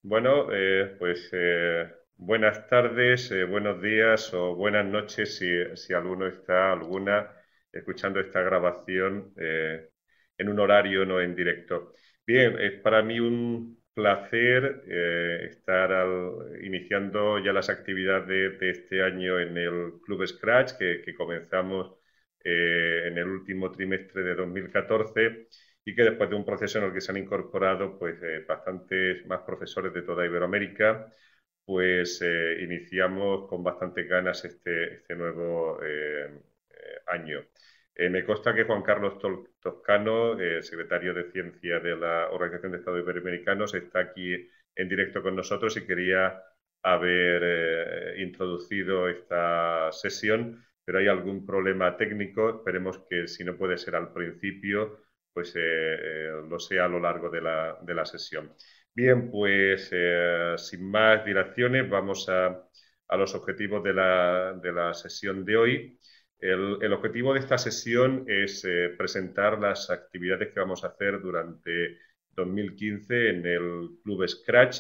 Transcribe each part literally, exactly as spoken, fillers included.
Bueno, eh, pues eh, buenas tardes, eh, buenos días o buenas noches si, si alguno está, alguna, escuchando esta grabación eh, en un horario no en directo. Bien, es para mí un placer eh, estar al- iniciando ya las actividades de, de este año en el Club Scratch que, que comenzamos eh, en el último trimestre de dos mil catorce y que después de un proceso en el que se han incorporado pues, eh, bastantes más profesores de toda Iberoamérica, pues eh, iniciamos con bastantes ganas este, este nuevo eh, eh, año. Eh, me consta que Juan Carlos Tol Toscano, eh, secretario de Ciencia de la Organización de Estados Iberoamericanos, está aquí en directo con nosotros y quería haber eh, introducido esta sesión, pero hay algún problema técnico. Esperemos que si no puede ser al principio, pues eh, eh, lo sea a lo largo de la, de la sesión. Bien, pues eh, sin más dilaciones, vamos a, a los objetivos de la, de la sesión de hoy. El, el objetivo de esta sesión es eh, presentar las actividades que vamos a hacer durante dos mil quince en el Club Scratch.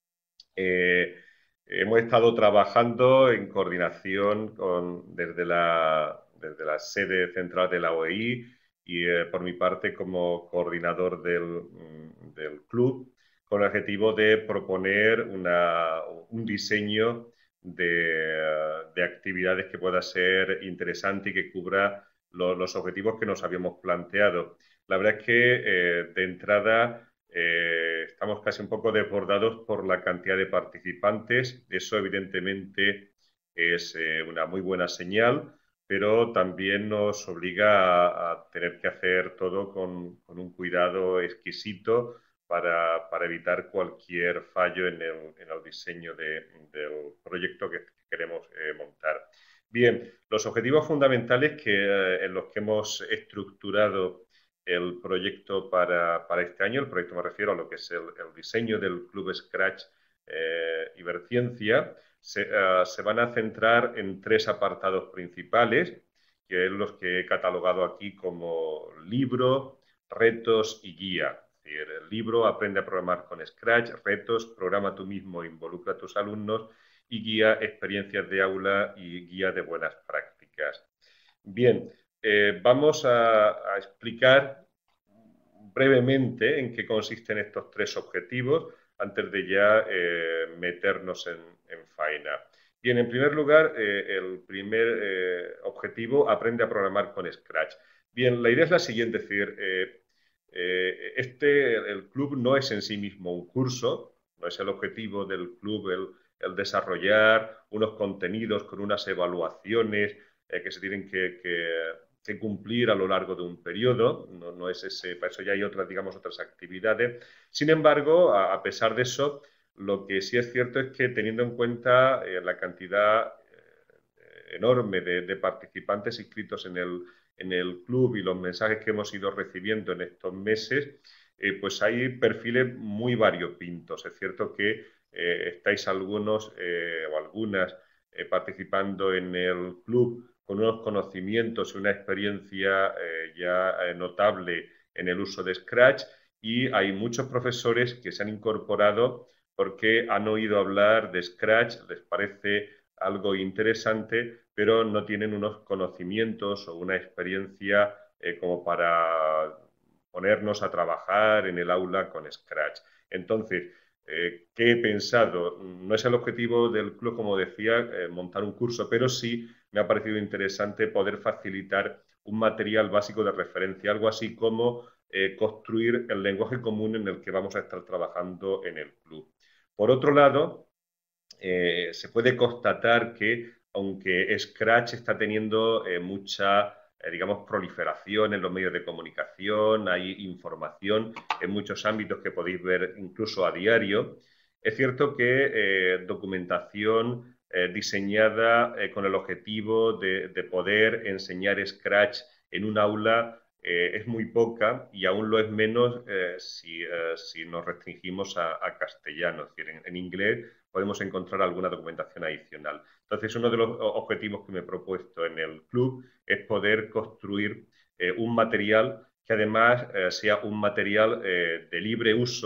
Eh, hemos estado trabajando en coordinación con, desde, la, desde la sede central de la O E I y eh, por mi parte como coordinador del, mm, del club, con el objetivo de proponer una, un diseño de, de, actividades que pueda ser interesante y que cubra lo, los objetivos que nos habíamos planteado. La verdad es que eh, de entrada eh, estamos casi un poco desbordados por la cantidad de participantes. Eso evidentemente es eh, una muy buena señal, pero también nos obliga a, a tener que hacer todo con, con un cuidado exquisito para, para, evitar cualquier fallo en el, en el diseño de, del proyecto que queremos eh, montar. Bien, los objetivos fundamentales que, eh, en los que hemos estructurado el proyecto para, para, este año, el proyecto me refiero a lo que es el, el diseño del Club Scratch eh, Iberciencia, se, uh, se van a centrar en tres apartados principales, que es los que he catalogado aquí como libro, retos y guía. Es decir, el libro aprende a programar con Scratch, retos, programa tú mismo, involucra a tus alumnos y guía, experiencias de aula y guía de buenas prácticas. Bien, eh, vamos a, a explicar brevemente en qué consisten estos tres objetivos antes de ya eh, meternos en, en, faena. Bien, en primer lugar, eh, el primer eh, objetivo, aprende a programar con Scratch. Bien, la idea es la siguiente, es decir, eh, eh, este, el club no es en sí mismo un curso, no es el objetivo del club el, el desarrollar unos contenidos con unas evaluaciones eh, que se tienen que, que, que, cumplir a lo largo de un periodo, no, no es ese, para eso ya hay otras, digamos, otras actividades. Sin embargo, a, a pesar de eso, lo que sí es cierto es que teniendo en cuenta eh, la cantidad eh, enorme de, de, participantes inscritos en el, en el club y los mensajes que hemos ido recibiendo en estos meses, eh, pues hay perfiles muy variopintos. Es cierto que eh, estáis algunos eh, o algunas eh, participando en el club con unos conocimientos y una experiencia eh, ya eh, notable en el uso de Scratch, y hay muchos profesores que se han incorporado porque han oído hablar de Scratch, les parece algo interesante, pero no tienen unos conocimientos o una experiencia eh, como para ponernos a trabajar en el aula con Scratch. Entonces, eh, ¿qué he pensado? No es el objetivo del club, como decía, eh, montar un curso, pero sí me ha parecido interesante poder facilitar un material básico de referencia, algo así como eh, construir el lenguaje común en el que vamos a estar trabajando en el club. Por otro lado, eh, se puede constatar que, aunque Scratch está teniendo eh, mucha, eh, digamos, proliferación en los medios de comunicación, hay información en muchos ámbitos que podéis ver incluso a diario, es cierto que eh, documentación eh, diseñada eh, con el objetivo de, de, poder enseñar Scratch en un aula eh, es muy poca, y aún lo es menos eh, si, eh, si, nos restringimos a, a castellano. Es decir, en, en inglés podemos encontrar alguna documentación adicional. Entonces, uno de los objetivos que me he propuesto en el club es poder construir eh, un material que además eh, sea un material eh, de libre uso,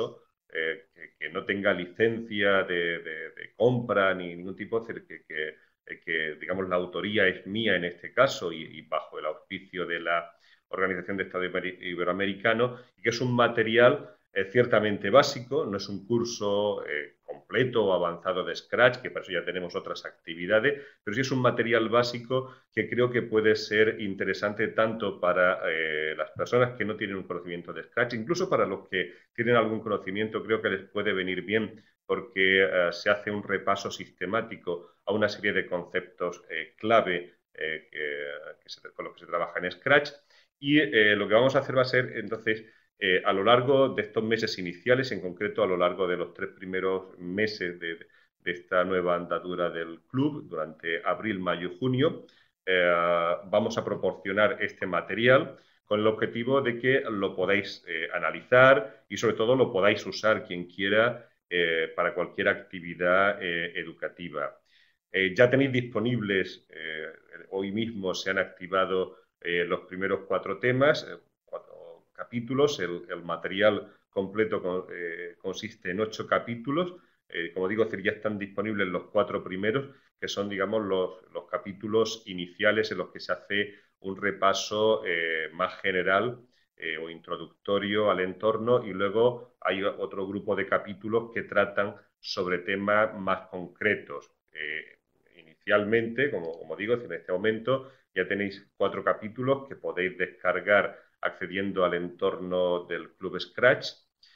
eh, que, que no tenga licencia de, de, de compra ni ningún tipo, es decir, que, que, que, digamos, la autoría es mía en este caso y, y bajo el auspicio de la Organización de Estado Iberoamericano, y que es un material eh, ciertamente básico, no es un curso eh, completo o avanzado de Scratch, que para eso ya tenemos otras actividades, pero sí es un material básico que creo que puede ser interesante tanto para eh, las personas que no tienen un conocimiento de Scratch, incluso para los que tienen algún conocimiento, creo que les puede venir bien porque eh, se hace un repaso sistemático a una serie de conceptos eh, clave eh, que, que se, con los que se trabaja en Scratch. Y eh, lo que vamos a hacer va a ser, entonces, eh, a lo largo de estos meses iniciales, en concreto a lo largo de los tres primeros meses de, de esta nueva andadura del club, durante abril, mayo y junio, eh, vamos a proporcionar este material con el objetivo de que lo podáis eh, analizar y sobre todo lo podáis usar quien quiera eh, para cualquier actividad eh, educativa. Eh, ya tenéis disponibles, eh, hoy mismo se han activado eh, los primeros cuatro temas, eh, cuatro capítulos. El, el material completo con, eh, consiste en ocho capítulos. Eh, como digo, ya están disponibles los cuatro primeros, que son, digamos, los, los capítulos iniciales en los que se hace un repaso eh, más general eh, o introductorio al entorno, y luego hay otro grupo de capítulos que tratan sobre temas más concretos. Eh, inicialmente, como, como digo, en este momento ya tenéis cuatro capítulos que podéis descargar accediendo al entorno del Club Scratch.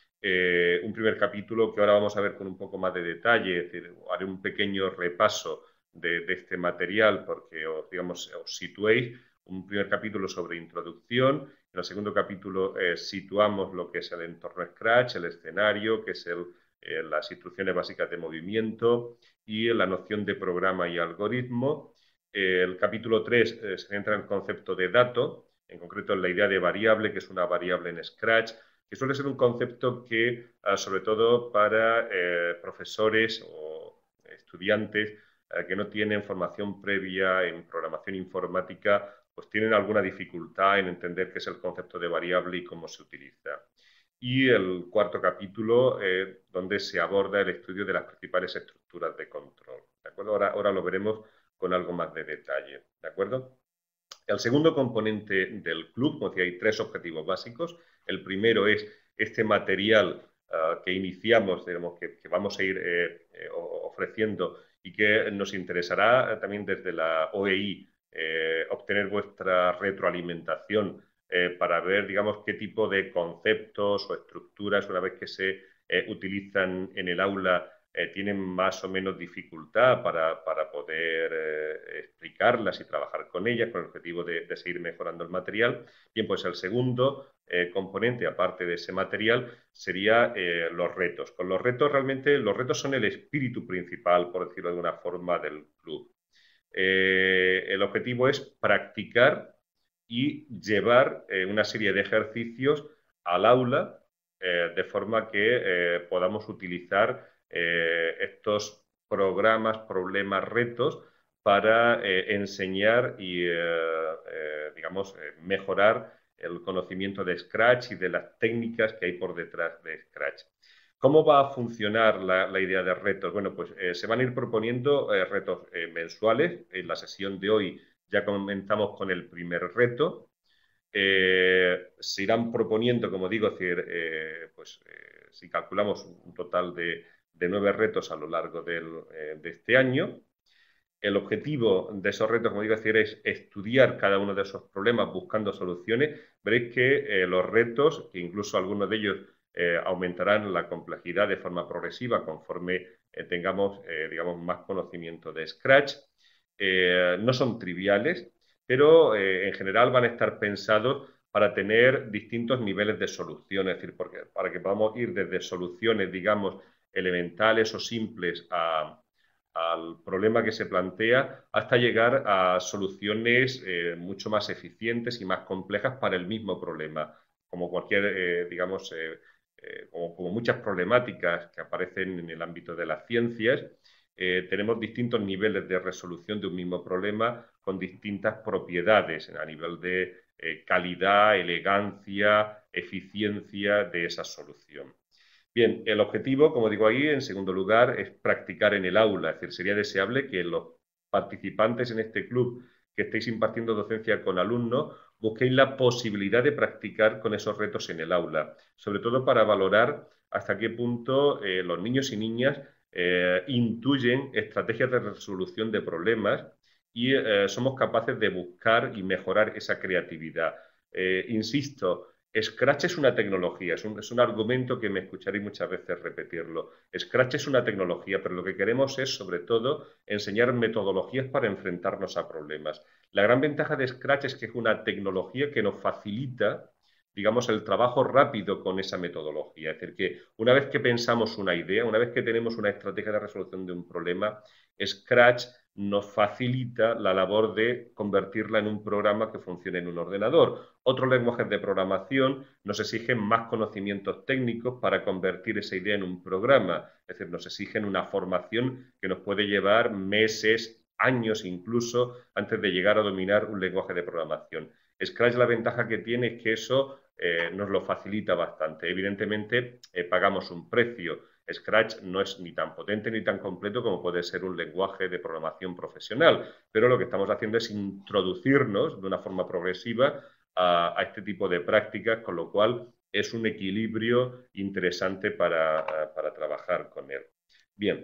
Eh, un primer capítulo que ahora vamos a ver con un poco más de detalle, es decir, haré un pequeño repaso de, de este material porque os, digamos, os situéis. Un primer capítulo sobre introducción, en el segundo capítulo eh, situamos lo que es el entorno Scratch, el escenario, que es el, eh, las instrucciones básicas de movimiento y la noción de programa y algoritmo. Eh, el capítulo tres eh, se centra en el concepto de dato, en concreto en la idea de variable, que es una variable en Scratch, que suele ser un concepto que, uh, sobre todo para eh, profesores o estudiantes eh, que no tienen formación previa en programación informática, pues tienen alguna dificultad en entender qué es el concepto de variable y cómo se utiliza. Y el cuarto capítulo, eh, donde se aborda el estudio de las principales estructuras de control. ¿De acuerdo? Ahora, ahora lo veremos con algo más de detalle. ¿De acuerdo? El segundo componente del club, como decía, hay tres objetivos básicos. El primero es este material uh, que iniciamos, digamos, que, que vamos a ir eh, eh, ofreciendo y que nos interesará también desde la O E I eh, obtener vuestra retroalimentación eh, para ver, digamos, qué tipo de conceptos o estructuras, una vez que se eh, utilizan en el aula, Eh, tienen más o menos dificultad para, para poder eh, explicarlas y trabajar con ellas con el objetivo de, de seguir mejorando el material. Bien, pues el segundo eh, componente, aparte de ese material, sería eh, los retos. Con los retos, realmente, los retos son el espíritu principal, por decirlo de una forma, del club. Eh, el objetivo es practicar y llevar eh, una serie de ejercicios al aula eh, de forma que eh, podamos utilizar eh, estos programas, problemas, retos para eh, enseñar y, eh, eh, digamos, eh, mejorar el conocimiento de Scratch y de las técnicas que hay por detrás de Scratch. ¿Cómo va a funcionar la, la idea de retos? Bueno, pues eh, se van a ir proponiendo eh, retos eh, mensuales. En la sesión de hoy ya comenzamos con el primer reto. Eh, se irán proponiendo, como digo, es decir, eh, pues, eh, si calculamos un total de, de nueve retos a lo largo del, eh, de este año. El objetivo de esos retos, como digo, es, decir, es estudiar cada uno de esos problemas buscando soluciones. Veréis que eh, los retos, que incluso algunos de ellos eh, aumentarán la complejidad de forma progresiva conforme eh, tengamos, eh, digamos, más conocimiento de Scratch, eh, no son triviales, pero eh, en general van a estar pensados para tener distintos niveles de solución, es decir, porque, para que podamos ir desde soluciones, digamos, elementales o simples a al problema que se plantea hasta llegar a soluciones eh, mucho más eficientes y más complejas para el mismo problema, como cualquier, eh, digamos, eh, eh, como, como, muchas problemáticas que aparecen en el ámbito de las ciencias. Eh, tenemos distintos niveles de resolución de un mismo problema con distintas propiedades a nivel de eh, calidad, elegancia, eficiencia de esa solución. Bien, el objetivo, como digo ahí, en segundo lugar, es practicar en el aula. Es decir, sería deseable que los participantes en este club que estéis impartiendo docencia con alumnos busquéis la posibilidad de practicar con esos retos en el aula, sobre todo para valorar hasta qué punto eh, los niños y niñas eh, intuyen estrategias de resolución de problemas y eh, somos capaces de buscar y mejorar esa creatividad. Eh, insisto, Scratch es una tecnología, es un, es un argumento que me escucharéis muchas veces repetirlo. Scratch es una tecnología, pero lo que queremos es, sobre todo, enseñar metodologías para enfrentarnos a problemas. La gran ventaja de Scratch es que es una tecnología que nos facilita, digamos, el trabajo rápido con esa metodología. Es decir, que una vez que pensamos una idea, una vez que tenemos una estrategia de resolución de un problema, Scratch nos facilita la labor de convertirla en un programa que funcione en un ordenador. Otros lenguajes de programación nos exigen más conocimientos técnicos para convertir esa idea en un programa. Es decir, nos exigen una formación que nos puede llevar meses, años incluso, antes de llegar a dominar un lenguaje de programación. Scratch, la ventaja que tiene es que eso eh, nos lo facilita bastante. Evidentemente, eh, pagamos un precio. Scratch no es ni tan potente ni tan completo como puede ser un lenguaje de programación profesional, pero lo que estamos haciendo es introducirnos de una forma progresiva a, a este tipo de prácticas, con lo cual es un equilibrio interesante para, para trabajar con él. Bien,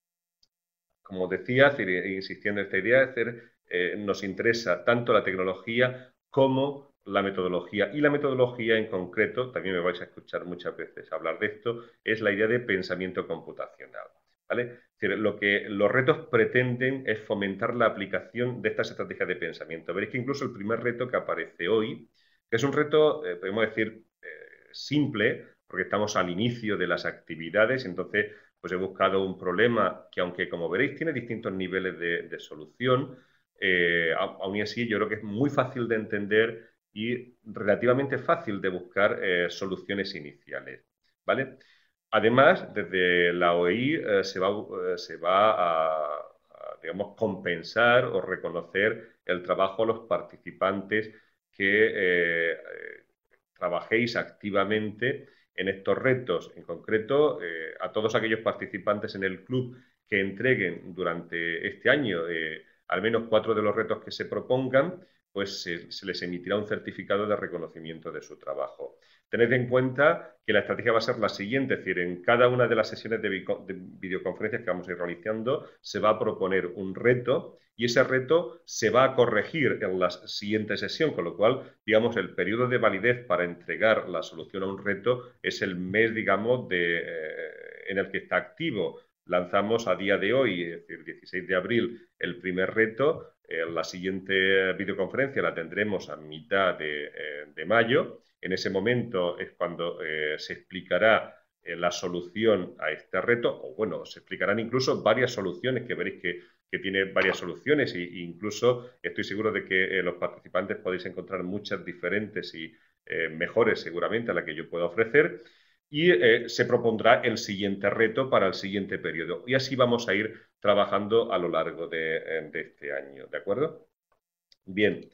como decía, insistiendo en esta idea, es decir, eh, nos interesa tanto la tecnología como la metodología. Y la metodología en concreto, también me vais a escuchar muchas veces hablar de esto, es la idea de pensamiento computacional. ¿Vale? Es decir, lo que los retos pretenden es fomentar la aplicación de estas estrategias de pensamiento. Veréis que incluso el primer reto que aparece hoy, que es un reto, eh, podemos decir, eh, simple, porque estamos al inicio de las actividades, entonces pues he buscado un problema que, aunque como veréis tiene distintos niveles de, de solución, eh, aún así yo creo que es muy fácil de entender y relativamente fácil de buscar eh, soluciones iniciales, ¿vale? Además, desde la O I eh, se va, eh, se va a, a, digamos, compensar o reconocer el trabajo a los participantes que eh, eh, trabajéis activamente en estos retos. En concreto, eh, a todos aquellos participantes en el club que entreguen durante este año eh, al menos cuatro de los retos que se propongan, pues se, se les emitirá un certificado de reconocimiento de su trabajo. Tened en cuenta que la estrategia va a ser la siguiente, es decir, en cada una de las sesiones de, de videoconferencias que vamos a ir realizando se va a proponer un reto y ese reto se va a corregir en la siguiente sesión, con lo cual, digamos, el periodo de validez para entregar la solución a un reto es el mes, digamos, de, eh, en el que está activo. Lanzamos a día de hoy, es decir, dieciséis de abril, el primer reto. Eh, la siguiente videoconferencia la tendremos a mitad de, eh, de mayo. En ese momento es cuando eh, se explicará eh, la solución a este reto, o bueno, se explicarán incluso varias soluciones, que veréis que, que tiene varias soluciones e incluso estoy seguro de que eh, los participantes podéis encontrar muchas diferentes y eh, mejores seguramente a la que yo pueda ofrecer. Y eh, se propondrá el siguiente reto para el siguiente periodo. Y así vamos a ir trabajando a lo largo de, eh, de este año, ¿de acuerdo? Bien,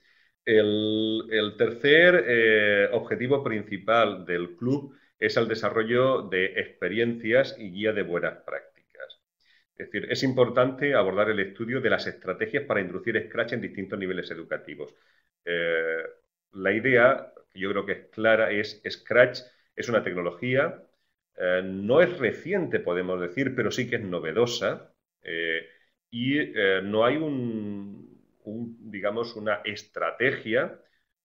el, el tercer eh, objetivo principal del club es el desarrollo de experiencias y guía de buenas prácticas. Es decir, es importante abordar el estudio de las estrategias para introducir Scratch en distintos niveles educativos. Eh, la idea, que yo creo que es clara, es Scratch es una tecnología, eh, no es reciente, podemos decir, pero sí que es novedosa eh, y eh, no hay un, un, digamos, una estrategia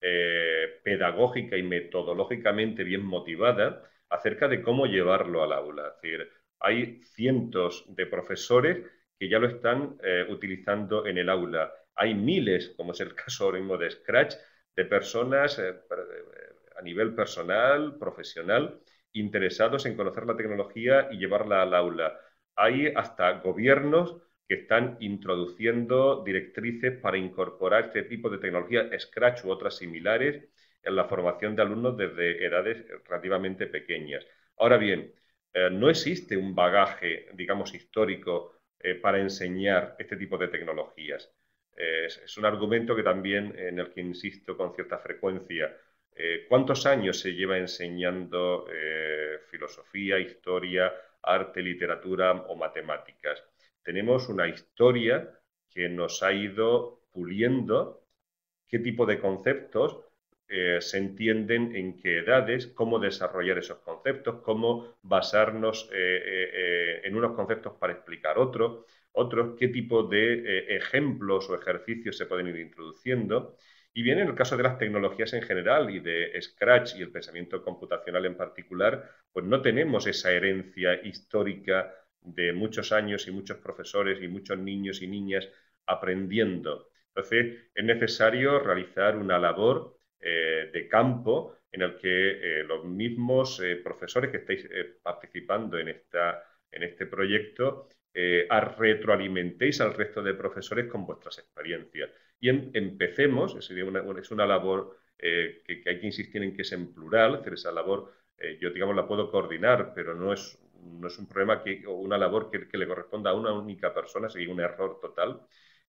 eh, pedagógica y metodológicamente bien motivada acerca de cómo llevarlo al aula. Es decir, hay cientos de profesores que ya lo están eh, utilizando en el aula. Hay miles, como es el caso ahora mismo de Scratch, de personas eh, a nivel personal, profesional, interesados en conocer la tecnología y llevarla al aula. Hay hasta gobiernos que están introduciendo directrices para incorporar este tipo de tecnología, Scratch u otras similares, en la formación de alumnos desde edades relativamente pequeñas. Ahora bien, eh, no existe un bagaje, digamos, histórico eh, para enseñar este tipo de tecnologías. Eh, es, es un argumento que también en el que insisto con cierta frecuencia. Eh, ¿cuántos años se lleva enseñando eh, filosofía, historia, arte, literatura o matemáticas? Tenemos una historia que nos ha ido puliendo qué tipo de conceptos eh, se entienden en qué edades, cómo desarrollar esos conceptos, cómo basarnos eh, eh, eh, en unos conceptos para explicar otros, otros, qué tipo de eh, ejemplos o ejercicios se pueden ir introduciendo. Y bien, en el caso de las tecnologías en general y de Scratch y el pensamiento computacional en particular, pues no tenemos esa herencia histórica de muchos años y muchos profesores y muchos niños y niñas aprendiendo. Entonces, es necesario realizar una labor eh, de campo en el que eh, los mismos eh, profesores que estáis eh, participando en, esta, en este proyecto eh, retroalimentéis al resto de profesores con vuestras experiencias. Y em, empecemos, es una, es una labor eh, que, que, hay que insistir en que es en plural, hacer esa labor, eh, yo digamos la puedo coordinar, pero no es, no es un problema que, o una labor que, que le corresponda a una única persona, sería un error total.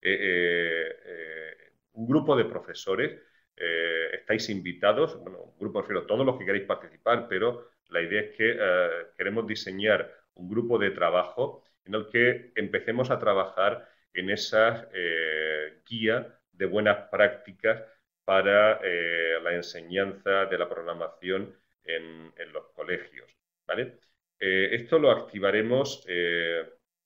Eh, eh, un grupo de profesores, eh, estáis invitados, bueno, un grupo, refiero, todos los que queréis participar, pero la idea es que eh, queremos diseñar un grupo de trabajo en el que empecemos a trabajar en esa eh, guía de buenas prácticas para eh, la enseñanza de la programación en, en los colegios, ¿vale? Eh, esto lo activaremos eh,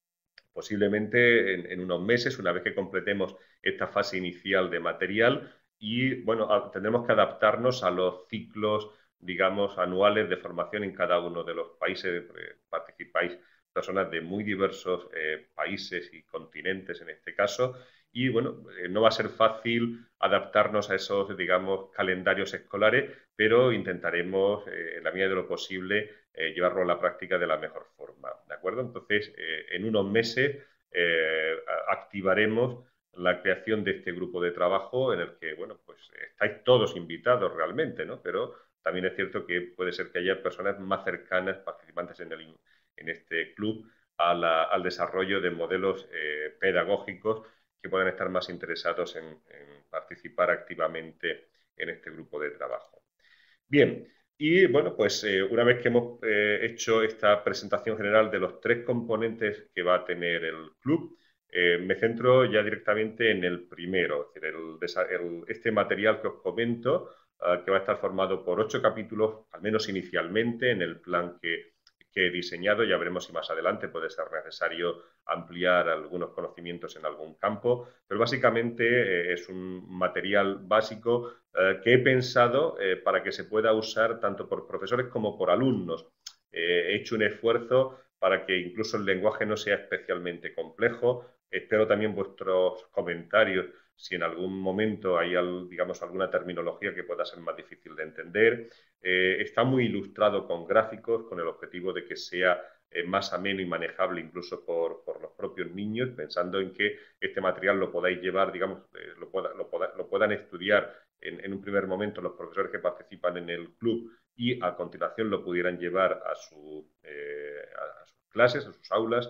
posiblemente en, en, unos meses, una vez que completemos esta fase inicial de material y, bueno, a, tendremos que adaptarnos a los ciclos, digamos, anuales de formación en cada uno de los países. Eh, participáis personas de muy diversos eh, países y continentes en este caso y, bueno, eh, no va a ser fácil adaptarnos a esos, digamos, calendarios escolares, pero intentaremos, eh, en la medida de lo posible, eh, llevarlo a la práctica de la mejor forma, ¿de acuerdo? Entonces, eh, en unos meses eh, activaremos la creación de este grupo de trabajo en el que, bueno, pues estáis todos invitados realmente, ¿no? Pero también es cierto que puede ser que haya personas más cercanas, participantes en, el, en este club, a la, al desarrollo de modelos eh, pedagógicos que puedan estar más interesados en, en participar activamente en este grupo de trabajo. Bien, y bueno, pues eh, una vez que hemos eh, hecho esta presentación general de los tres componentes que va a tener el club, eh, me centro ya directamente en el primero, es decir, el, el, este material que os comento, uh, que va a estar formado por ocho capítulos, al menos inicialmente, en el plan que, que he diseñado. Ya veremos si más adelante puede ser necesario ampliar algunos conocimientos en algún campo, pero básicamente eh, es un material básico eh, que he pensado eh, para que se pueda usar tanto por profesores como por alumnos. Eh, he hecho un esfuerzo para que incluso el lenguaje no sea especialmente complejo. Espero también vuestros comentarios si en algún momento hay, digamos, alguna terminología que pueda ser más difícil de entender. Eh, está muy ilustrado con gráficos, con el objetivo de que sea eh, más ameno y manejable incluso por, por, los propios niños, pensando en que este material lo podáis llevar, digamos, eh, lo, pueda, lo, pueda, lo, puedan estudiar en, en un primer momento los profesores que participan en el club y a continuación lo pudieran llevar a, su, eh, a sus clases, a sus aulas,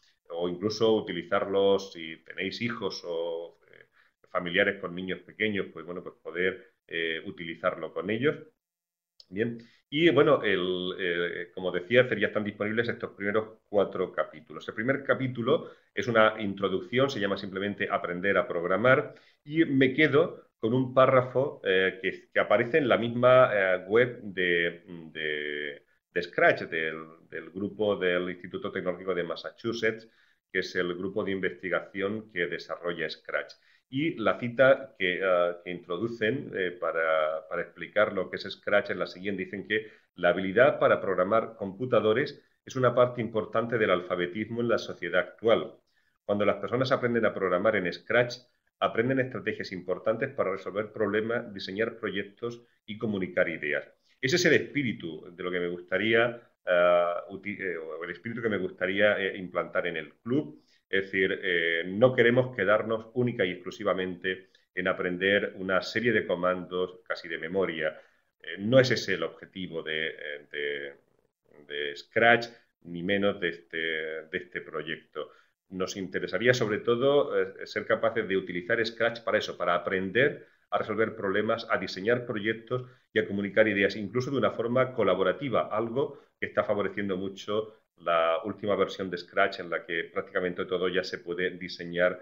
o incluso utilizarlos si tenéis hijos o eh, familiares con niños pequeños, pues bueno, pues poder eh, utilizarlo con ellos. Bien, y bueno, el, eh, como decía, ya están disponibles estos primeros cuatro capítulos. El primer capítulo es una introducción, se llama simplemente Aprender a programar, y me quedo con un párrafo eh, que, que aparece en la misma eh, web de, de, de Scratch, del, del grupo del Instituto Tecnológico de Massachusetts, que es el grupo de investigación que desarrolla Scratch. Y la cita que, uh, que introducen eh, para, para explicar lo que es Scratch es la siguiente. Dicen que la habilidad para programar computadores es una parte importante del alfabetismo en la sociedad actual. Cuando las personas aprenden a programar en Scratch, aprenden estrategias importantes para resolver problemas, diseñar proyectos y comunicar ideas. Ese es el espíritu de lo que me gustaría, uh, el espíritu que me gustaría eh, implantar en el club. Es decir, eh, no queremos quedarnos única y exclusivamente en aprender una serie de comandos casi de memoria. Eh, no es ese el objetivo de, de, de Scratch, ni menos de este, de este proyecto. Nos interesaría sobre todo eh, ser capaces de utilizar Scratch para eso, para aprender a resolver problemas, a diseñar proyectos y a comunicar ideas, incluso de una forma colaborativa, algo que está favoreciendo mucho la última versión de Scratch, en la que prácticamente todo ya se puede diseñar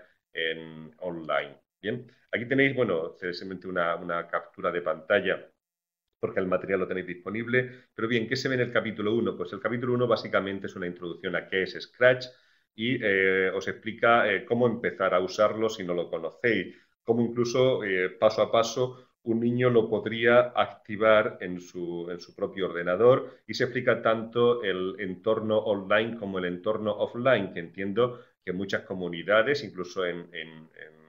en online. Bien, aquí tenéis, bueno, simplemente una, una captura de pantalla porque el material lo tenéis disponible. Pero bien, ¿qué se ve en el capítulo uno? Pues el capítulo uno básicamente es una introducción a qué es Scratch y eh, os explica eh, cómo empezar a usarlo si no lo conocéis, cómo incluso eh, paso a paso un niño lo podría activar en su, en su propio ordenador, y se explica tanto el entorno online como el entorno offline, que entiendo que muchas comunidades, incluso en, en, en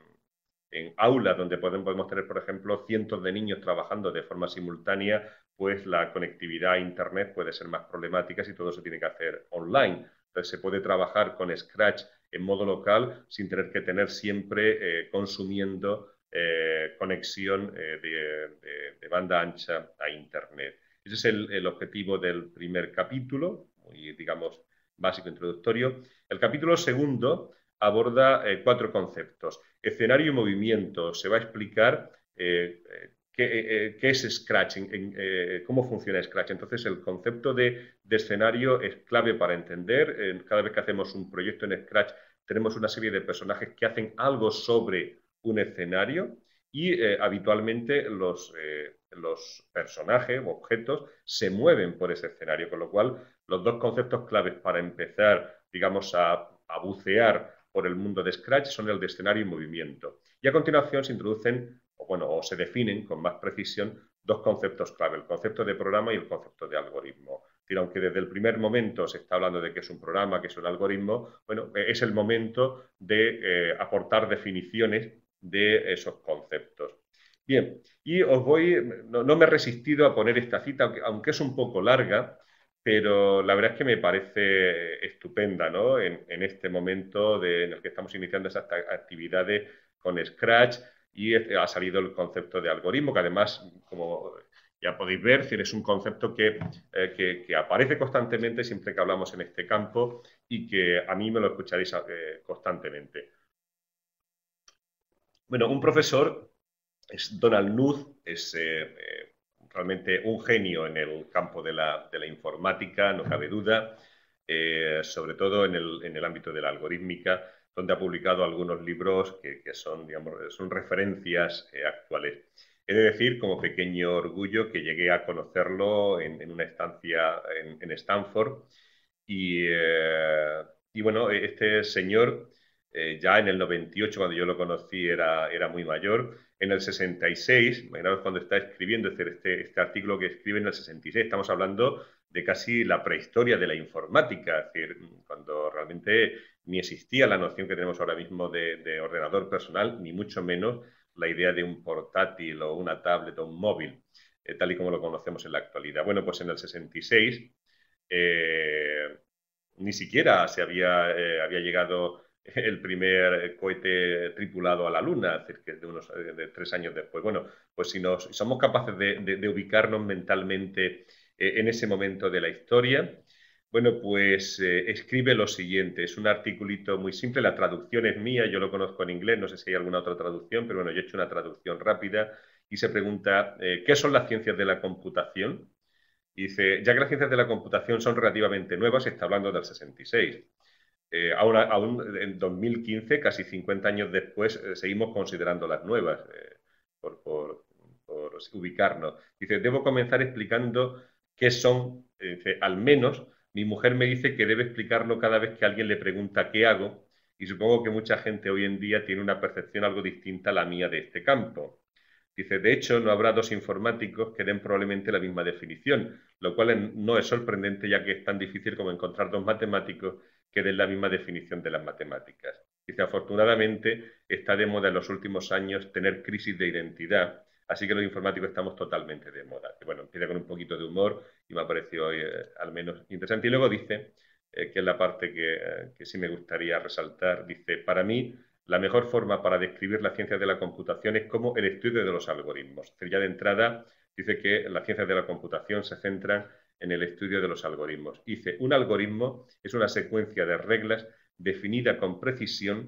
en aulas donde podemos, podemos tener, por ejemplo, cientos de niños trabajando de forma simultánea, pues la conectividad a Internet puede ser más problemática si todo se tiene que hacer online. Entonces se puede trabajar con Scratch en modo local sin tener que tener siempre eh, consumiendo eh, conexión eh, de, de, de, banda ancha a Internet. Ese es el, el objetivo del primer capítulo, muy, digamos, básico introductorio. El capítulo segundo aborda eh, cuatro conceptos. Escenario y movimiento. Se va a explicar eh, qué, eh, qué, es Scratch, en, en, eh, cómo funciona Scratch. Entonces, el concepto de, de escenario es clave para entender. Eh, cada vez que hacemos un proyecto en Scratch, tenemos una serie de personajes que hacen algo sobre un escenario y eh, habitualmente los, eh, los personajes o objetos se mueven por ese escenario, con lo cual los dos conceptos claves para empezar, digamos, a, a bucear por el mundo de Scratch son el de escenario y movimiento. Y a continuación se introducen, o bueno, o se definen con más precisión dos conceptos clave, el concepto de programa y el concepto de algoritmo. Es decir, aunque desde el primer momento se está hablando de que es un programa, que es un algoritmo, bueno, es el momento de eh, aportar definiciones de esos conceptos. Bien, y os voy, no, no me he resistido a poner esta cita, aunque, aunque es un poco larga, pero la verdad es que me parece estupenda, ¿no? En, en este momento de, en el que estamos iniciando esas actividades con Scratch, y ha salido el concepto de algoritmo, que además, como ya podéis ver, es un concepto que, eh, que, que aparece constantemente siempre que hablamos en este campo, y que a mí me lo escucharéis eh, constantemente. Bueno, un profesor es Donald Knuth, es eh, eh, realmente un genio en el campo de la, de la informática, no cabe duda, eh, sobre todo en el, en el ámbito de la algorítmica, donde ha publicado algunos libros que, que son, digamos, son referencias eh, actuales. He de decir, como pequeño orgullo, que llegué a conocerlo en, en una estancia en, en Stanford, y, eh, y, bueno, este señor eh, ya en el noventa y ocho, cuando yo lo conocí, era, era muy mayor. En el sesenta y seis, imaginaos cuando está escribiendo este, este artículo que escribe en el sesenta y seis, estamos hablando de casi la prehistoria de la informática, es decir, cuando realmente ni existía la noción que tenemos ahora mismo de, de ordenador personal, ni mucho menos la idea de un portátil o una tablet o un móvil, eh, tal y como lo conocemos en la actualidad. Bueno, pues en el sesenta y seis eh, ni siquiera se había, eh, había llegado el primer cohete tripulado a la Luna, es decir, que de unos de tres años después. Bueno, pues si nos, somos capaces de, de, de ubicarnos mentalmente eh, en ese momento de la historia, bueno, pues eh, escribe lo siguiente. Es un articulito muy simple, la traducción es mía, yo lo conozco en inglés, no sé si hay alguna otra traducción, pero bueno, yo he hecho una traducción rápida, y se pregunta, eh, ¿qué son las ciencias de la computación? Y dice, ya que las ciencias de la computación son relativamente nuevas, está hablando del sesenta y seis. Eh, ahora, aún en dos mil quince, casi cincuenta años después, eh, seguimos considerando las nuevas, eh, por, por, por, ubicarnos. Dice, debo comenzar explicando qué son, eh, dice, al menos mi mujer me dice que debe explicarlo cada vez que alguien le pregunta qué hago, y supongo que mucha gente hoy en día tiene una percepción algo distinta a la mía de este campo. Dice, de hecho, no habrá dos informáticos que den probablemente la misma definición, lo cual no es sorprendente, ya que es tan difícil como encontrar dos matemáticos que den la misma definición de las matemáticas. Dice, afortunadamente, está de moda en los últimos años tener crisis de identidad, así que los informáticos estamos totalmente de moda. Y bueno, empieza con un poquito de humor y me ha parecido hoy, eh, al menos interesante. Y luego dice, eh, que es la parte que, eh, que sí me gustaría resaltar, dice, para mí, la mejor forma para describir la ciencia de la computación es como el estudio de los algoritmos. Es decir, ya de entrada dice que las ciencias de la computación se centran en el estudio de los algoritmos. Dice, un algoritmo es una secuencia de reglas definida con precisión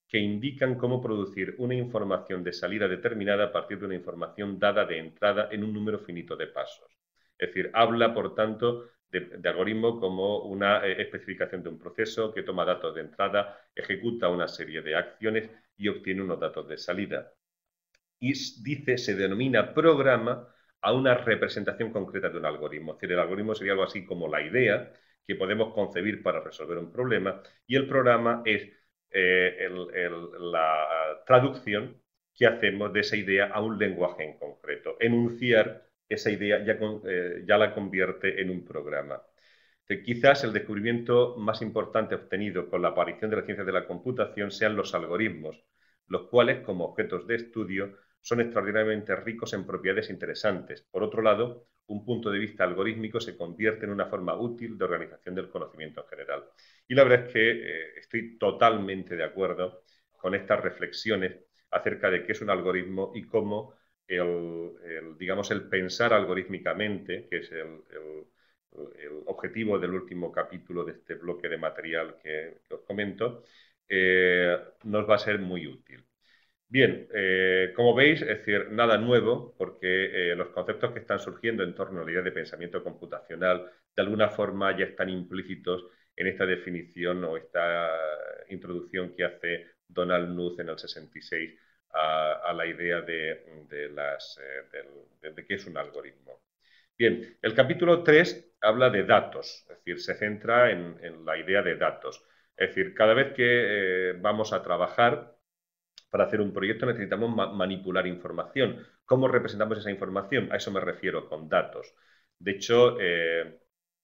que indican cómo producir una información de salida determinada a partir de una información dada de entrada en un número finito de pasos. Es decir, habla, por tanto, de, de algoritmo como una eh, especificación de un proceso que toma datos de entrada, ejecuta una serie de acciones y obtiene unos datos de salida. Y dice, se denomina programa a una representación concreta de un algoritmo. Es decir, el algoritmo sería algo así como la idea que podemos concebir para resolver un problema y el programa es eh, el, el, la traducción que hacemos de esa idea a un lenguaje en concreto. Enunciar esa idea ya, con, eh, ya la convierte en un programa. Entonces, quizás el descubrimiento más importante obtenido con la aparición de la ciencia de la computación sean los algoritmos, los cuales, como objetos de estudio, son extraordinariamente ricos en propiedades interesantes. Por otro lado, un punto de vista algorítmico se convierte en una forma útil de organización del conocimiento en general. Y la verdad es que eh, estoy totalmente de acuerdo con estas reflexiones acerca de qué es un algoritmo y cómo el, el digamos, el pensar algorítmicamente, que es el, el el objetivo del último capítulo de este bloque de material que, que os comento, eh, nos va a ser muy útil. Bien, eh, como veis, es decir, nada nuevo, porque eh, los conceptos que están surgiendo en torno a la idea de pensamiento computacional, de alguna forma ya están implícitos en esta definición o esta introducción que hace Donald Knuth en el sesenta y seis a, a la idea de, de, las, eh, de, de qué es un algoritmo. Bien, el capítulo tres habla de datos, es decir, se centra en, en la idea de datos. Es decir, cada vez que eh, vamos a trabajar para hacer un proyecto necesitamos ma manipular información. ¿Cómo representamos esa información? A eso me refiero con datos. De hecho, eh,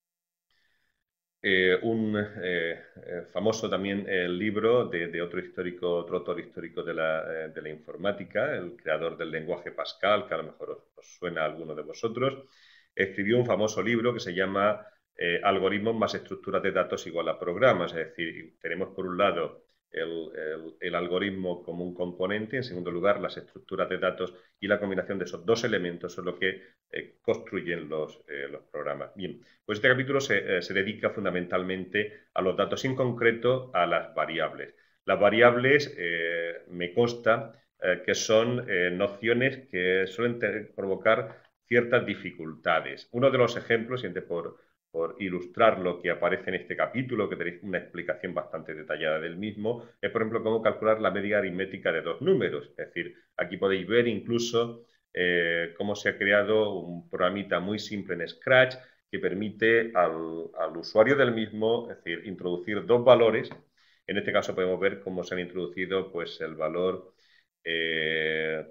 eh, un eh, eh, famoso también el eh, libro de, de, otro histórico, otro autor histórico de la, eh, de la informática, el creador del lenguaje Pascal, que a lo mejor os, os suena a alguno de vosotros, escribió un famoso libro que se llama eh, Algoritmos más estructuras de datos igual a programas. Es decir, tenemos por un lado el, el, el algoritmo como un componente, en segundo lugar las estructuras de datos y la combinación de esos dos elementos son lo que eh, construyen los, eh, los programas. Bien, pues este capítulo se, eh, se dedica fundamentalmente a los datos, en concreto a las variables. Las variables eh, me consta eh, que son eh, nociones que suelen provocar ciertas dificultades. Uno de los ejemplos, y por, por ilustrar lo que aparece en este capítulo, que tenéis una explicación bastante detallada del mismo, es por ejemplo cómo calcular la media aritmética de dos números. Es decir, aquí podéis ver incluso eh, cómo se ha creado un programita muy simple en Scratch que permite al, al usuario del mismo, es decir, introducir dos valores. En este caso podemos ver cómo se han introducido pues, el valor eh,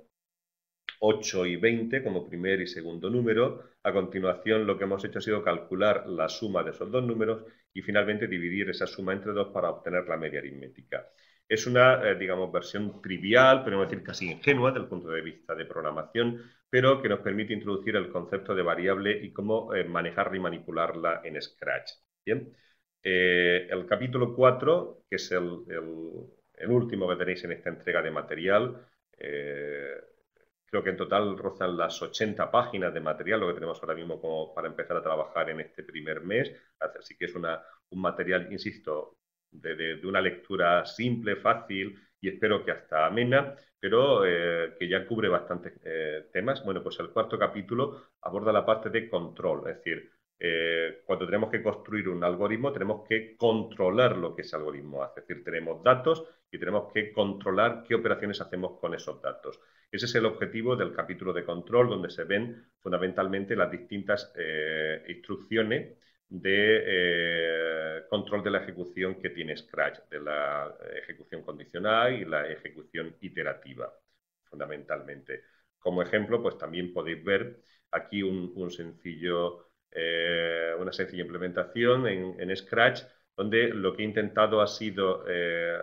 ocho y veinte como primer y segundo número. A continuación, lo que hemos hecho ha sido calcular la suma de esos dos números y finalmente dividir esa suma entre dos para obtener la media aritmética. Es una, eh, digamos, versión trivial, podemos decir casi ingenua desde el punto de vista de programación, pero que nos permite introducir el concepto de variable y cómo eh, manejarla y manipularla en Scratch. Bien. Eh, el capítulo cuatro, que es el, el, el, último que tenéis en esta entrega de material, eh, creo que en total rozan las ochenta páginas de material, lo que tenemos ahora mismo como para empezar a trabajar en este primer mes. Así que es una, un material, insisto, de, de, de, una lectura simple, fácil y espero que hasta amena, pero eh, que ya cubre bastantes eh, temas. Bueno, pues el cuarto capítulo aborda la parte de control, es decir, eh, cuando tenemos que construir un algoritmo tenemos que controlar lo que ese algoritmo hace, es decir, tenemos datos y tenemos que controlar qué operaciones hacemos con esos datos. Ese es el objetivo del capítulo de control, donde se ven fundamentalmente las distintas eh, instrucciones de eh, control de la ejecución que tiene Scratch, de la ejecución condicional y la ejecución iterativa, fundamentalmente. Como ejemplo, pues también podéis ver aquí un, un sencillo, eh, una sencilla implementación en, en Scratch, donde lo que he intentado ha sido eh,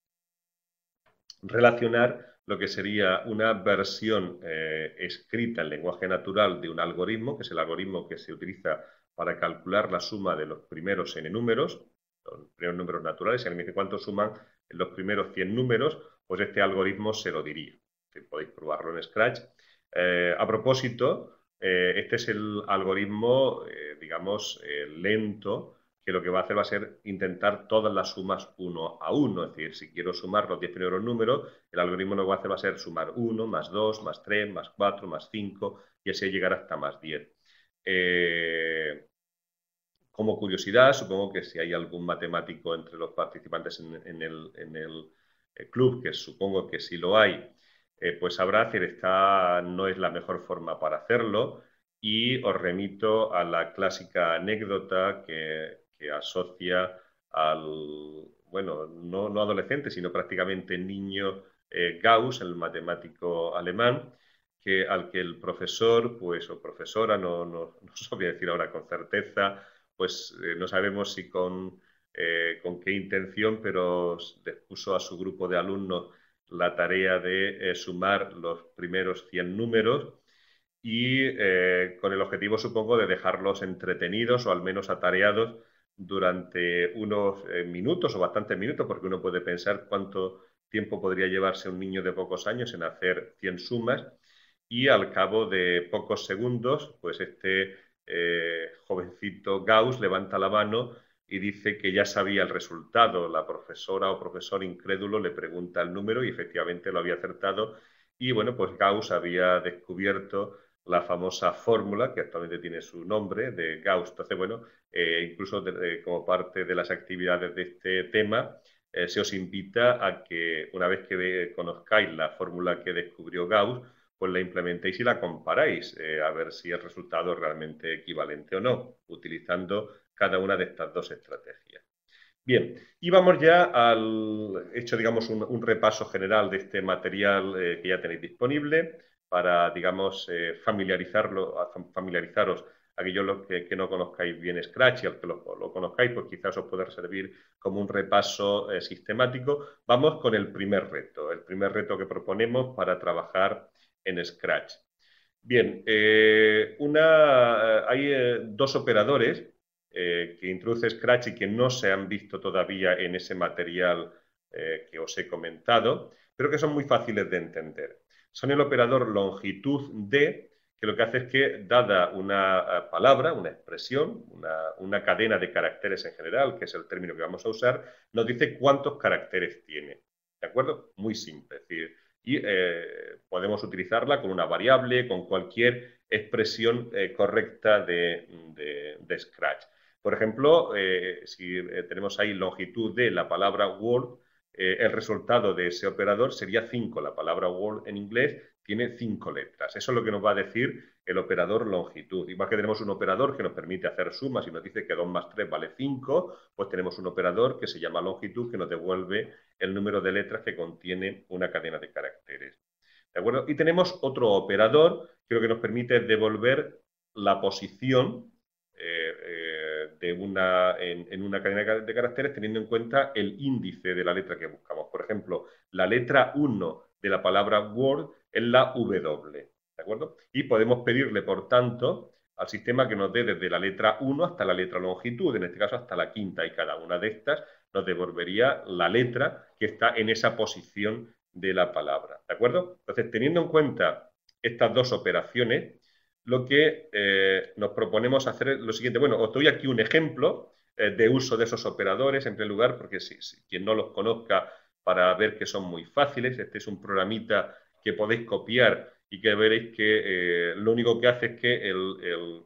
relacionar lo que sería una versión eh, escrita en lenguaje natural de un algoritmo, que es el algoritmo que se utiliza para calcular la suma de los primeros n números, los primeros números naturales. Si alguien me dice cuánto suman los primeros cien números, pues este algoritmo se lo diría. Si podéis probarlo en Scratch. Eh, a propósito, eh, este es el algoritmo, eh, digamos, eh, lento que lo que va a hacer va a ser intentar todas las sumas uno a uno. Es decir, si quiero sumar los diez primeros números, el algoritmo lo que va a hacer va a ser sumar uno, más dos, más tres, más cuatro, más cinco, y así llegar hasta más diez. Eh, como curiosidad, supongo que si hay algún matemático entre los participantes en, en el, en el eh, club, que supongo que sí lo hay, eh, pues sabrá que esta no es la mejor forma para hacerlo, y os remito a la clásica anécdota que, que asocia al, bueno, no, no adolescente, sino prácticamente niño eh, Gauss, el matemático alemán, que al que el profesor, pues, o profesora, no, no, no sabría decir ahora con certeza, pues eh, no sabemos si con, eh, con qué intención, pero les puso a su grupo de alumnos la tarea de eh, sumar los primeros cien números, y eh, con el objetivo, supongo, de dejarlos entretenidos o al menos atareados durante unos eh, minutos o bastantes minutos, porque uno puede pensar cuánto tiempo podría llevarse un niño de pocos años en hacer cien sumas, y al cabo de pocos segundos, pues este eh, jovencito Gauss levanta la mano y dice que ya sabía el resultado. La profesora o profesor incrédulo le pregunta el número y efectivamente lo había acertado. Y bueno, pues Gauss había descubierto la famosa fórmula, que actualmente tiene su nombre, de Gauss. Entonces, bueno, eh, incluso de, eh, como parte de las actividades de este tema, eh, se os invita a que una vez que ve, conozcáis la fórmula que descubrió Gauss, pues la implementéis y la comparáis, eh, a ver si el resultado es realmente equivalente o no, utilizando cada una de estas dos estrategias. Bien, y vamos ya al hecho, digamos, un, un repaso general de este material eh, que ya tenéis disponible para, digamos, eh, familiarizarlo, familiarizaros aquellos los que, que, no conozcáis bien Scratch, y al que lo, lo conozcáis, pues quizás os pueda servir como un repaso eh, sistemático. Vamos con el primer reto, el primer reto que proponemos para trabajar en Scratch. Bien, eh, una, hay eh, dos operadores eh, que introduce Scratch y que no se han visto todavía en ese material eh, que os he comentado, pero que son muy fáciles de entender. Son el operador longitud D, que lo que hace es que, dada una palabra, una expresión, una, una cadena de caracteres en general, que es el término que vamos a usar, nos dice cuántos caracteres tiene. ¿De acuerdo? Muy simple. Es decir, y eh, podemos utilizarla con una variable, con cualquier expresión eh, correcta de, de, de Scratch. Por ejemplo, eh, si eh, tenemos ahí longitud de la palabra word, eh, el resultado de ese operador sería cinco. La palabra word en inglés tiene cinco letras. Eso es lo que nos va a decir el operador longitud. Igual que tenemos un operador que nos permite hacer sumas y nos dice que dos más tres vale cinco, pues tenemos un operador que se llama longitud, que nos devuelve el número de letras que contiene una cadena de caracteres. ¿De acuerdo? Y tenemos otro operador que lo que nos permite es devolver la posición eh, eh, de una, en, en una cadena de caracteres teniendo en cuenta el índice de la letra que buscamos. Por ejemplo, la letra uno de la palabra Word es la W. ¿De acuerdo? Y podemos pedirle, por tanto, al sistema que nos dé desde la letra uno hasta la letra longitud, en este caso hasta la quinta, y cada una de estas nos devolvería la letra que está en esa posición de la palabra. ¿De acuerdo? Entonces, teniendo en cuenta estas dos operaciones, lo que eh, nos proponemos hacer es lo siguiente. Bueno, os doy aquí un ejemplo eh, de uso de esos operadores, en primer lugar, porque si, si, quien no los conozca, para ver que son muy fáciles. Este es un programita que podéis copiar y que veréis que eh, lo único que hace es que el, el,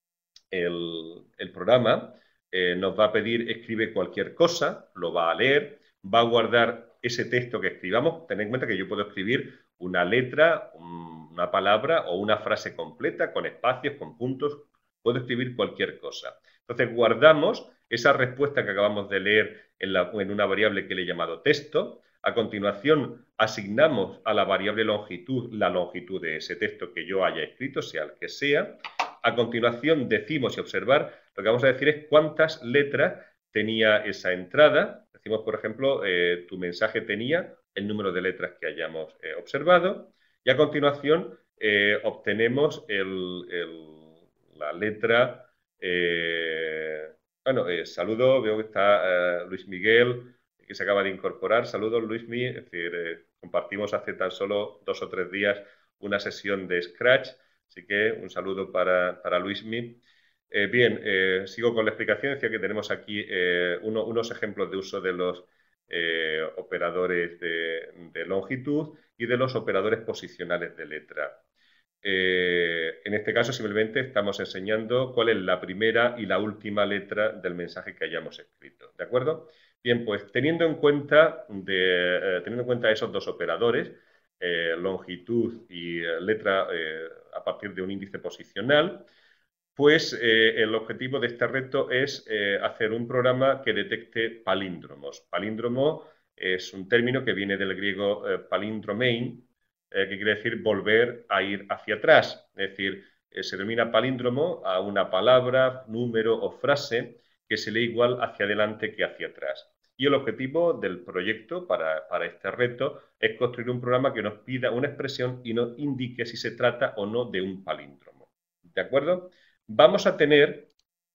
el, el programa eh, nos va a pedir escribe cualquier cosa, lo va a leer, va a guardar ese texto que escribamos. Tened en cuenta que yo puedo escribir una letra, una palabra o una frase completa con espacios, con puntos, puedo escribir cualquier cosa. Entonces guardamos esa respuesta que acabamos de leer en, la, en una variable que le he llamado texto. A continuación asignamos a la variable longitud la longitud de ese texto que yo haya escrito, sea el que sea. A continuación decimos, y observar, lo que vamos a decir es cuántas letras tenía esa entrada. Decimos, por ejemplo, eh, tu mensaje tenía el número de letras que hayamos eh, observado, y a continuación eh, obtenemos el, el, la letra. Eh, bueno, eh, saludo, veo que está eh, Luis Miguel, que se acaba de incorporar. Saludos, Luis Miguel, es decir, eh, compartimos hace tan solo dos o tres días una sesión de Scratch, así que un saludo para, para Luismi. Eh, bien, eh, sigo con la explicación. Decía que tenemos aquí eh, uno, unos ejemplos de uso de los eh, operadores de, de longitud y de los operadores posicionales de letra. Eh, en este caso, simplemente estamos enseñando cuál es la primera y la última letra del mensaje que hayamos escrito. ¿De acuerdo? Bien, pues teniendo en cuenta, de, eh, teniendo en cuenta esos dos operadores, eh, longitud y eh, letra eh, a partir de un índice posicional, pues eh, el objetivo de este reto es eh, hacer un programa que detecte palíndromos. Palíndromo es un término que viene del griego eh, palindromein, eh, que quiere decir volver a ir hacia atrás. Es decir, eh, se denomina palíndromo a una palabra, número o frase que se lee igual hacia adelante que hacia atrás. Y el objetivo del proyecto para, para este reto es construir un programa que nos pida una expresión y nos indique si se trata o no de un palíndromo. ¿De acuerdo? Vamos a tener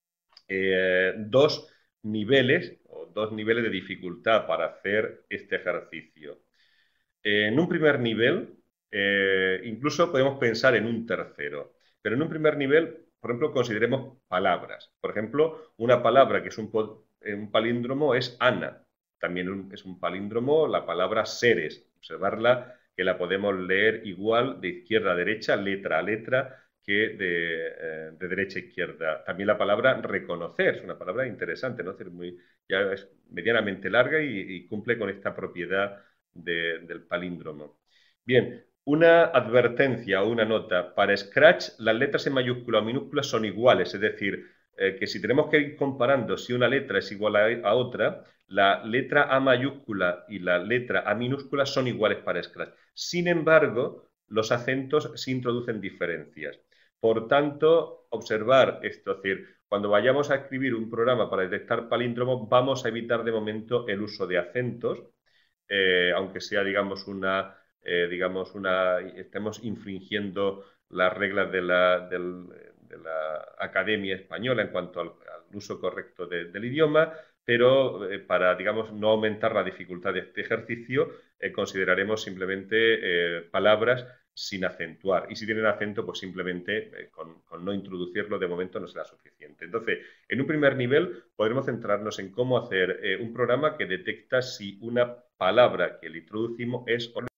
eh, dos niveles o dos niveles de dificultad para hacer este ejercicio. Eh, en un primer nivel, eh, incluso podemos pensar en un tercero, pero en un primer nivel, por ejemplo, consideremos palabras. Por ejemplo, una palabra que es un, un palíndromo es Ana. También un, es un palíndromo la palabra seres. Observarla que la podemos leer igual de izquierda a derecha, letra a letra, que de, eh, de derecha a izquierda. También la palabra reconocer, es una palabra interesante, ¿no? Es decir, muy, ya es medianamente larga y, y cumple con esta propiedad de, del palíndromo. Bien, una advertencia o una nota. Para Scratch, las letras en mayúscula o minúscula son iguales, es decir, eh, que si tenemos que ir comparando si una letra es igual a, a otra, la letra A mayúscula y la letra A minúscula son iguales para Scratch. Sin embargo, los acentos se introducen diferencias. Por tanto, observar esto, es decir, cuando vayamos a escribir un programa para detectar palíndromos, vamos a evitar de momento el uso de acentos, eh, aunque sea, digamos, una, eh, digamos, una, estemos infringiendo las reglas de la, del, de la Academia Española en cuanto al, al uso correcto de, del idioma, pero eh, para, digamos, no aumentar la dificultad de este ejercicio, eh, consideraremos simplemente eh, palabras sin acentuar. Y si tienen acento, pues simplemente eh, con, con no introducirlo de momento no será suficiente. Entonces, en un primer nivel podremos centrarnos en cómo hacer eh, un programa que detecta si una palabra que le introducimos es o no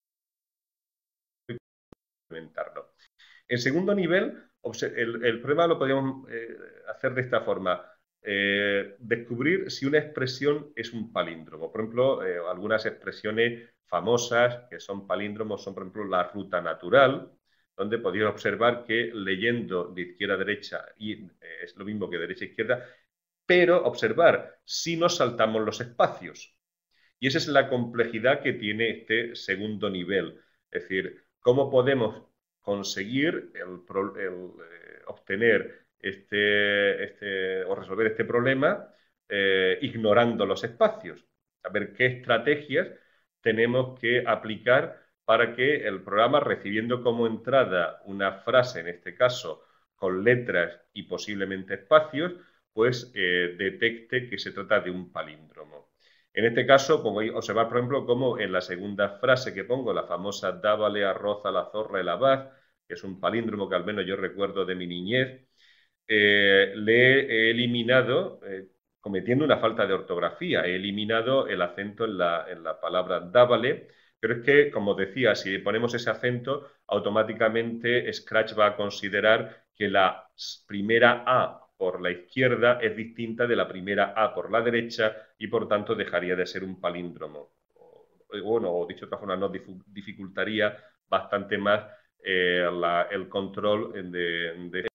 implementarlo. En segundo nivel, el, el problema lo podríamos eh, hacer de esta forma. Eh, descubrir si una expresión es un palíndromo. Por ejemplo, eh, algunas expresiones famosas que son palíndromos son, por ejemplo, la ruta natural, donde podéis observar que leyendo de izquierda a derecha y, eh, es lo mismo que de derecha a izquierda, pero observar si nos saltamos los espacios. Y esa es la complejidad que tiene este segundo nivel. Es decir, cómo podemos conseguir el, el, eh, obtener este, este, o resolver este problema eh, ignorando los espacios. A ver qué estrategias tenemos que aplicar para que el programa, recibiendo como entrada una frase, en este caso, con letras y posiblemente espacios, pues eh, detecte que se trata de un palíndromo. En este caso, como observar, por ejemplo, cómo en la segunda frase que pongo, la famosa dávale arroz a la zorra el abad, que es un palíndromo que al menos yo recuerdo de mi niñez, eh, le he eliminado, eh, cometiendo una falta de ortografía, he eliminado el acento en la, en la palabra dávale, pero es que, como decía, si ponemos ese acento, automáticamente Scratch va a considerar que la primera A por la izquierda es distinta de la primera A por la derecha y por tanto dejaría de ser un palíndromo. O, bueno, o dicho de otra forma, nos dificultaría bastante más eh, la, el control de, de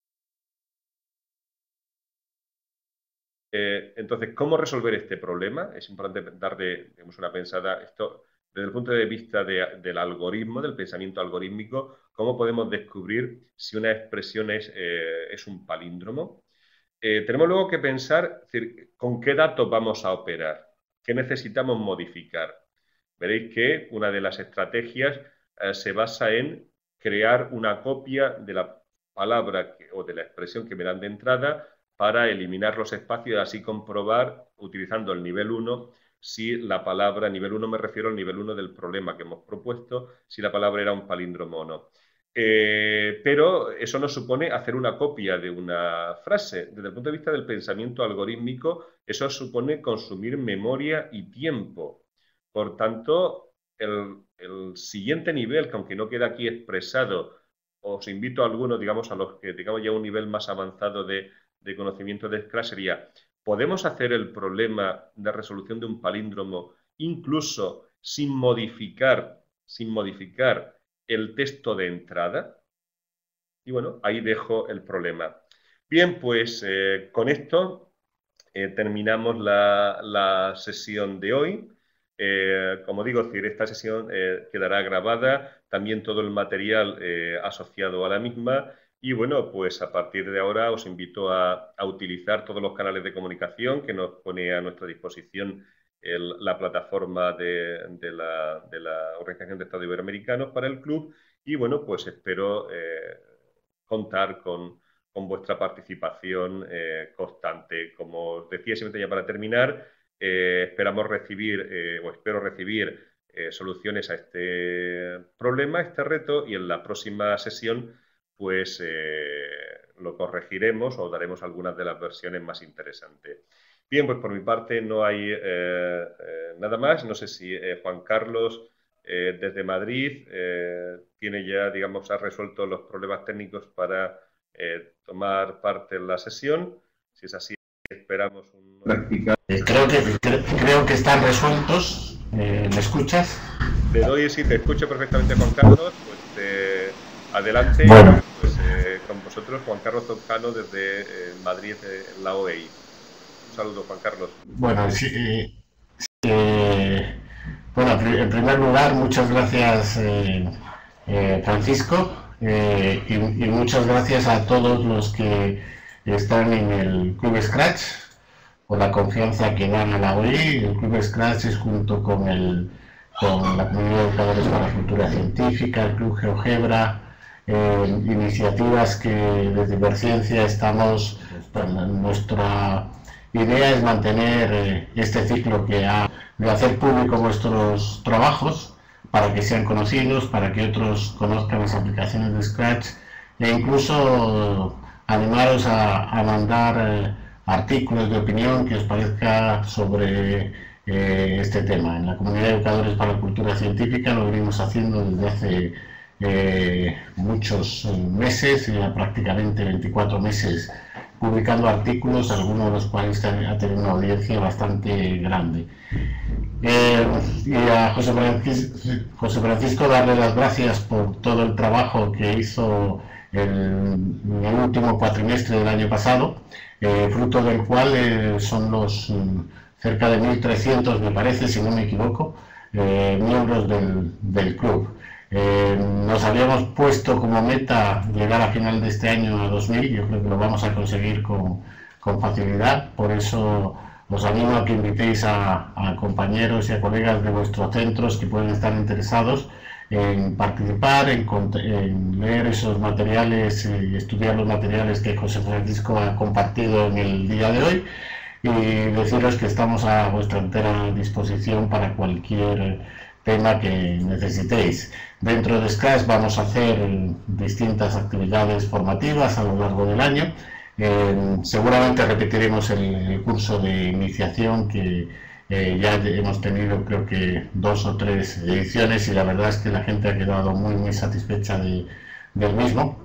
Eh, entonces, ¿cómo resolver este problema? Es importante darle digamos, una pensada. Esto, desde el punto de vista de, del algoritmo, del pensamiento algorítmico, ¿cómo podemos descubrir si una expresión es, eh, es un palíndromo? Eh, tenemos luego que pensar, es decir, con qué datos vamos a operar, qué necesitamos modificar. Veréis que una de las estrategias eh, se basa en crear una copia de la palabra que, o de la expresión que me dan de entrada para eliminar los espacios y así comprobar, utilizando el nivel uno, si la palabra, nivel uno me refiero al nivel uno del problema que hemos propuesto, si la palabra era un palíndromo o no. Eh, pero eso no supone hacer una copia de una frase. Desde el punto de vista del pensamiento algorítmico, eso supone consumir memoria y tiempo. Por tanto, el, el siguiente nivel, que aunque no queda aquí expresado, os invito a algunos, digamos, a los que tengamos ya un nivel más avanzado de, de conocimiento de Scratch, sería, ¿podemos hacer el problema de resolución de un palíndromo incluso sin modificar, sin modificar el texto de entrada? Y bueno, ahí dejo el problema. Bien, pues eh, con esto eh, terminamos la, la, sesión de hoy. Eh, como digo, decir, esta sesión eh, quedará grabada, también todo el material eh, asociado a la misma. Y bueno, pues a partir de ahora os invito a, a utilizar todos los canales de comunicación que nos pone a nuestra disposición el, la plataforma de, de, la, de la Organización de Estados Iberoamericanos para el club. Y bueno, pues espero eh, contar con, con, vuestra participación eh, constante. Como os decía, simplemente ya para terminar, eh, esperamos recibir, eh, o espero recibir eh, soluciones a este problema, a este reto, y en la próxima sesión pues eh, lo corregiremos o daremos algunas de las versiones más interesantes. Bien, pues por mi parte no hay eh, eh, nada más. No sé si eh, Juan Carlos eh, desde Madrid eh, tiene ya, digamos, ha resuelto los problemas técnicos para eh, tomar parte en la sesión. Si es así, esperamos un... Eh, creo, que, cre creo que están resueltos. Eh, ¿Me escuchas? Te doy, sí, te escucho perfectamente, Juan Carlos. Pues eh, adelante. Bueno. Pues, eh, con vosotros, Juan Carlos Toscano, desde eh, Madrid, eh, la O E I. Un saludo, Juan Carlos. Bueno, sí, eh, eh, bueno, en primer lugar, muchas gracias, eh, eh, Francisco, eh, y, y muchas gracias a todos los que están en el Club Scratch por la confianza que dan a la O E I. El Club Scratch es, junto con, el, con la Comunidad de Educadores para la Cultura Científica, el Club GeoGebra, eh, iniciativas que desde Iberciencia estamos, pues, nuestra idea es mantener eh, este ciclo que ha de hacer público vuestros trabajos para que sean conocidos, para que otros conozcan las aplicaciones de Scratch, e incluso animaros a, a mandar eh, artículos de opinión que os parezca sobre eh, este tema. En la Comunidad de Educadores para la Cultura Científica lo venimos haciendo desde hace eh, muchos meses, ya prácticamente veinticuatro meses, publicando artículos, algunos de los cuales ha tenido una audiencia bastante grande. Eh, y a José Francisco, José Francisco darle las gracias por todo el trabajo que hizo el, el último cuatrimestre del año pasado, eh, fruto del cual eh, son los um, cerca de mil trescientos, me parece, si no me equivoco, eh, miembros del, del club. Eh, nos habíamos puesto como meta llegar a final de este año a dos mil. Yo creo que lo vamos a conseguir con, con facilidad. Por eso os animo a que invitéis a, a compañeros y a colegas de vuestros centros que pueden estar interesados en participar, en, en leer esos materiales y estudiar los materiales que José Francisco ha compartido en el día de hoy, y deciros que estamos a vuestra entera disposición para cualquier tema que necesitéis. Dentro de Scratch vamos a hacer distintas actividades formativas a lo largo del año. Eh, seguramente repetiremos el, el curso de iniciación, que eh, ya hemos tenido creo que dos o tres ediciones, y la verdad es que la gente ha quedado muy muy satisfecha de, del mismo.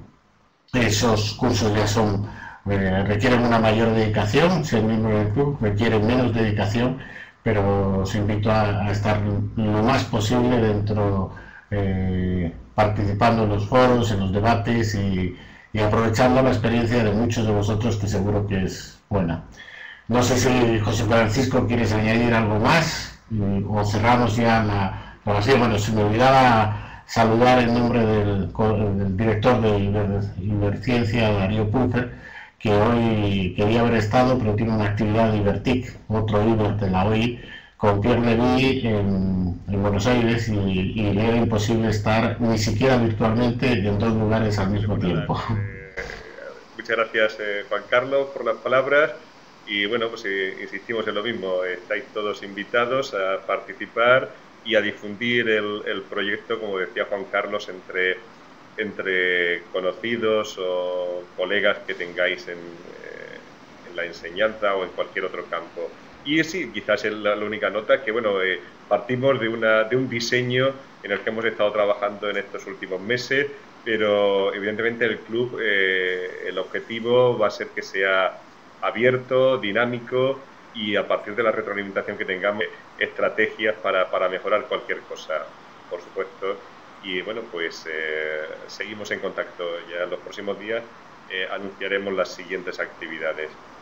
Esos cursos ya son eh, requieren una mayor dedicación. Ser miembro del club requiere menos dedicación, pero os invito a, a estar lo más posible dentro, eh, participando en los foros, en los debates, y, y aprovechando la experiencia de muchos de vosotros, que seguro que es buena. No sé si José Francisco quieres añadir algo más, y, o cerramos ya la grabación. Bueno, se me olvidaba saludar en nombre del, del director de Iber, Iberciencia, Darío Pulper, que hoy quería haber estado, pero tiene una actividad de Ibertic, otro Iber de la O E I, con Pierre Levy en, en Buenos Aires, y, y le era imposible estar ni siquiera virtualmente en dos lugares al mismo tiempo. Eh, muchas gracias, eh, Juan Carlos, por las palabras. Y bueno, pues eh, insistimos en lo mismo, estáis todos invitados a participar y a difundir el, el proyecto, como decía Juan Carlos, entre entre conocidos o colegas que tengáis en, eh, en la enseñanza o en cualquier otro campo. Y sí, quizás la, la única nota es que, bueno, eh, partimos de, una, de un diseño en el que hemos estado trabajando en estos últimos meses, pero evidentemente el club, eh, el objetivo va a ser que sea abierto, dinámico y a partir de la retroalimentación que tengamos, estrategias para, para mejorar cualquier cosa, por supuesto. Y bueno, pues eh, seguimos en contacto. Ya en los próximos días eh, anunciaremos las siguientes actividades.